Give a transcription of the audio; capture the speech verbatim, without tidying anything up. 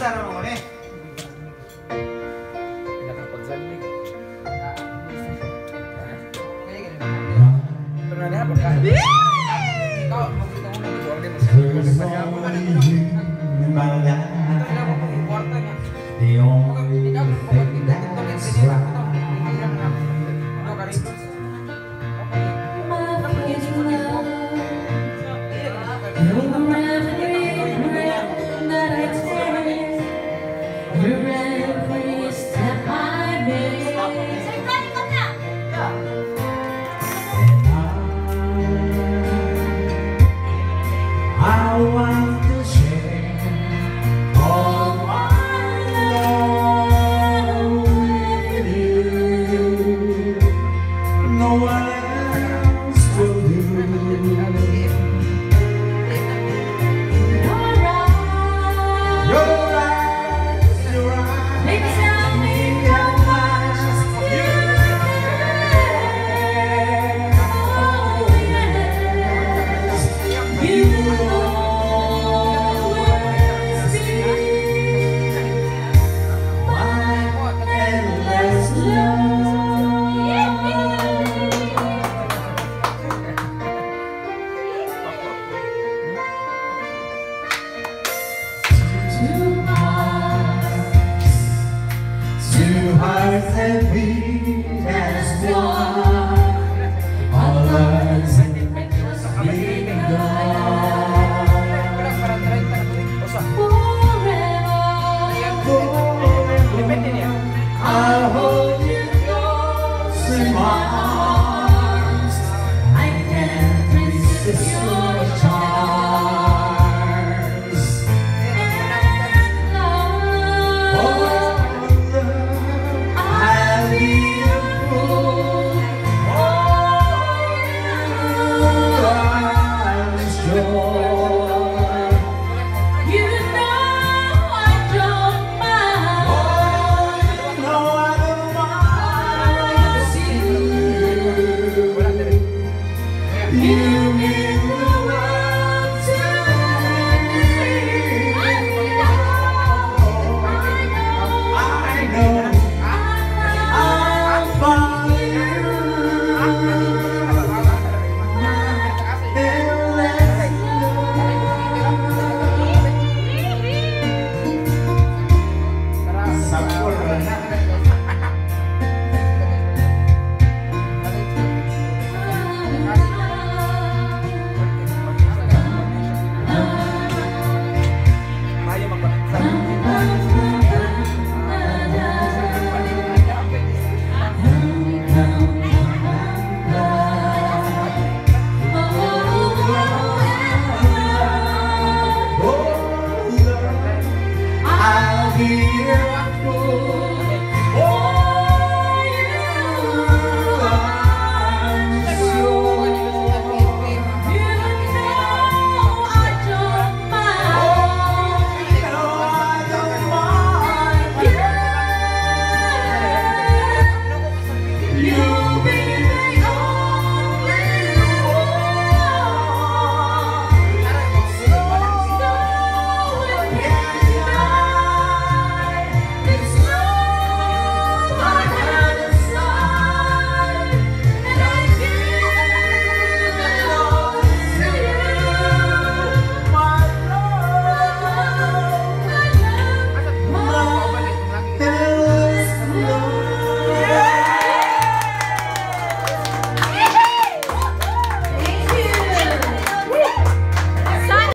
Asa naman ko ni? Pinakapagsalig. Pernah ada apa kan? Kau mau kita mau keluar dia masih banyak apa kan? Kita tidak mau keluar tanya. Tidak mau kita kita kita sini lah kita pikiran apa? Dua kali. I want to share all my love with you. No one else will do. You're right, you're right, you're right. Baby, tell me how much you care. Oh yes, you. Two hearts that beat as one, all ours begun. Forever, I'll hold you close in my arms. I can't resist your charms. And love, oh love, I'll be a fool. Oh, I'm sure. You know I don't mind. Oh, you know I don't mind. You mean the world to me. I know I'll follow you. Endless love. Sampurna. I'll be a fool.